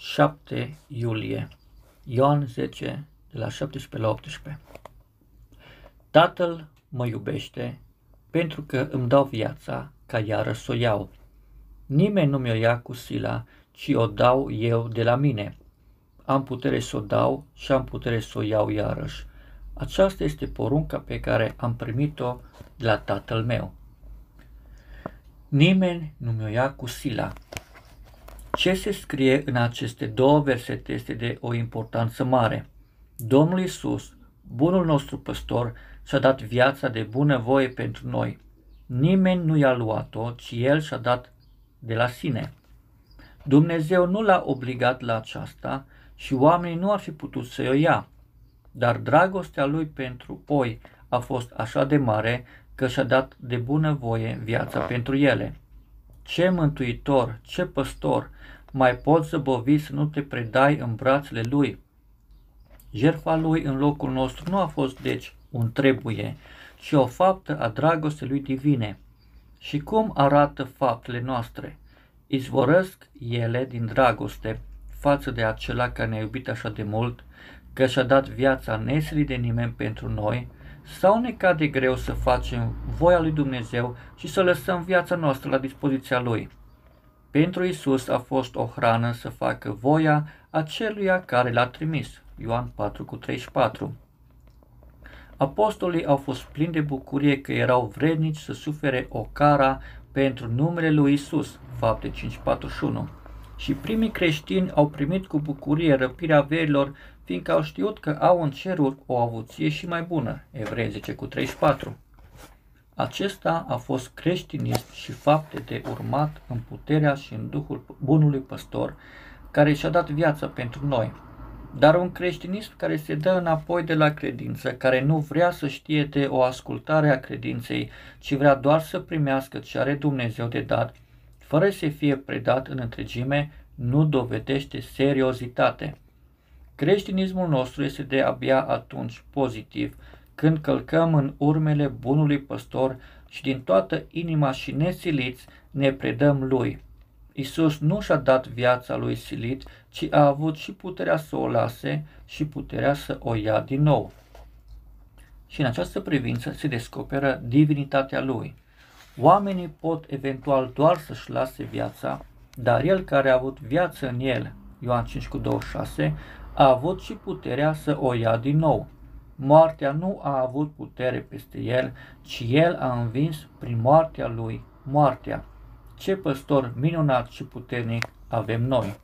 7 iulie, Ioan 10, de la 17 la 18. Tatăl mă iubește pentru că îmi dau viața ca iară să o iau. Nimeni nu mi-o ia cu sila, ci o dau eu de la mine. Am putere să o dau și am putere să o iau iarăși. Aceasta este porunca pe care am primit-o de la Tatăl meu. Nimeni nu mi-o ia cu sila. Ce se scrie în aceste două versete este de o importanță mare. Domnul Iisus, bunul nostru păstor, și-a dat viața de bunăvoie pentru noi. Nimeni nu i-a luat-o, ci El și-a dat de la sine. Dumnezeu nu l-a obligat la aceasta și oamenii nu ar fi putut să o ia. Dar dragostea Lui pentru oi a fost așa de mare că și-a dat de bunăvoie viața pentru ele. Ce mântuitor, ce păstor mai poți zăbovi să nu te predai în brațele Lui? Jertfa Lui în locul nostru nu a fost deci un trebuie, ci o faptă a dragostei Lui divine. Și cum arată faptele noastre? Izvorăsc ele din dragoste față de acela care ne-a iubit așa de mult, că și-a dat viața nesilit de nimeni pentru noi, sau ne cade greu să facem voia lui Dumnezeu și să lăsăm viața noastră la dispoziția Lui? Pentru Iisus a fost o hrană să facă voia aceluia care l-a trimis. Ioan 4,34. Apostolii au fost plini de bucurie că erau vrednici să sufere o cara pentru numele lui Iisus. Fapte 5,41. Și primii creștini au primit cu bucurie răpirea averilor, fiindcă au știut că au în ceruri o avuție și mai bună. Evrei 10,34. Acesta a fost creștinism și fapte de urmat în puterea și în duhul bunului păstor, care și-a dat viața pentru noi. Dar un creștinism care se dă înapoi de la credință, care nu vrea să știe de o ascultare a credinței, ci vrea doar să primească ce are Dumnezeu de dat, fără să fie predat în întregime, nu dovedește seriozitate. Creștinismul nostru este de abia atunci pozitiv, când călcăm în urmele bunului păstor și din toată inima și nesiliți ne predăm Lui. Iisus nu și-a dat viața Lui silit, ci a avut și puterea să o lase și puterea să o ia din nou. Și în această privință se descoperă divinitatea Lui. Oamenii pot eventual doar să-și lase viața, dar El care a avut viață în El, Ioan 5,26, a avut și puterea să o ia din nou. Moartea nu a avut putere peste El, ci El a învins prin moartea Lui moartea. Ce păstor minunat și puternic avem noi!